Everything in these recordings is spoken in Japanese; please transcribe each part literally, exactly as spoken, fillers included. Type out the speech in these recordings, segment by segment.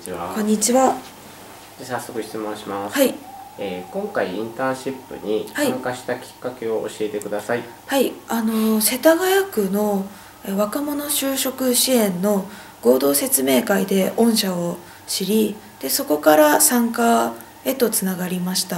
ちは。 こんにちは。 で早速質問します。 はい。 えー、今回インターンシップに参加したきっかけを教えてください。 はい、あの世田谷区のえ若者就職支援の合同説明会で御社を知り、でそこから参加へとつながりました。 はい。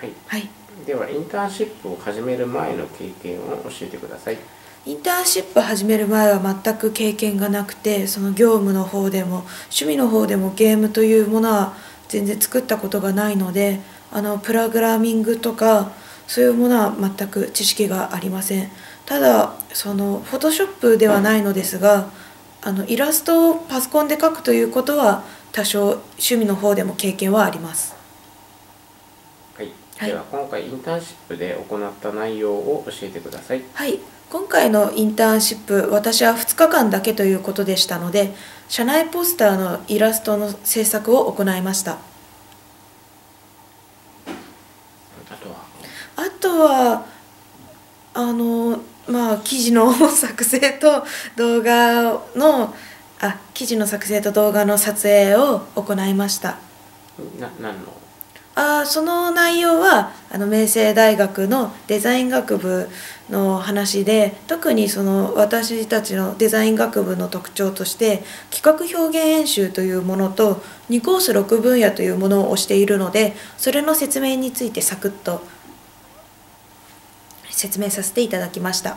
はい。 ではインターンシップを始める前の経験を教えてください。 インターンシップ始める前は全く経験がなくて、その業務の方でも趣味の方でもゲームというものは全然作ったことがないので、あのプログラミングとかそういうものは全く知識がありません。ただそのフォトショップではないのですが、あのイラストをパソコンで描くということは多少趣味の方でも経験はあります。 はい、 はい、 では今回インターンシップで行った内容を教えてください。 はい、今回のインターンシップ、私はふつかかんだけということでしたので、社内ポスターのイラストの制作を行いました。 あとはあとはあのまあ記事の作成と動画のあ記事の作成と動画の撮影を行いました。 な何のあその内容はあの明星大学のデザイン学部の話で、特にその私たちのデザイン学部の特徴として企画表現演習というものとにコースろくぶんやというものを推しているので、それの説明についてサクッと説明させていただきました。 はい、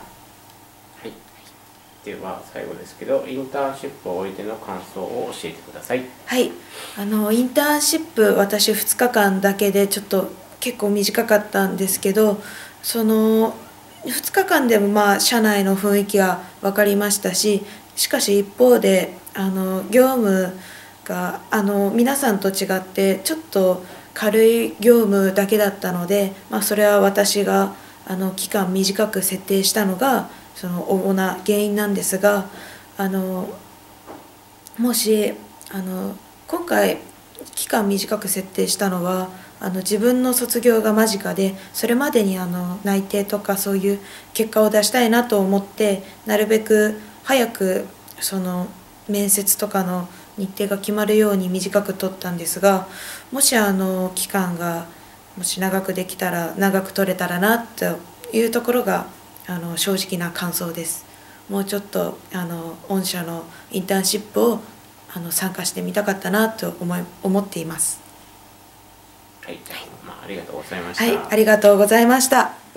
では最後ですけど、インターンシップを終えての感想を教えてください。 はい、あのインターンシップ私ふつかかんだけでちょっと結構短かったんですけど、そのふつかかんでもまあ社内の雰囲気は分かりましたし、しかし一方であの業務があの皆さんと違ってちょっと軽い業務だけだったので、まあ、それは私があの期間短く設定したのがその主な原因なんですが、あのもしあの今回期間短く設定したのはあの自分の卒業が間近で、それまでにあの内定とかそういう結果を出したいなと思って、なるべく早くその面接とかの日程が決まるように短く取ったんですが、もしあの期間がもし長くできたら長く取れたらなというところがあの正直な感想です。もうちょっとあの御社のインターンシップをあの参加してみたかったなと思い思っています。 はい、まあ、ありがとうございました。 はい、ありがとうございました。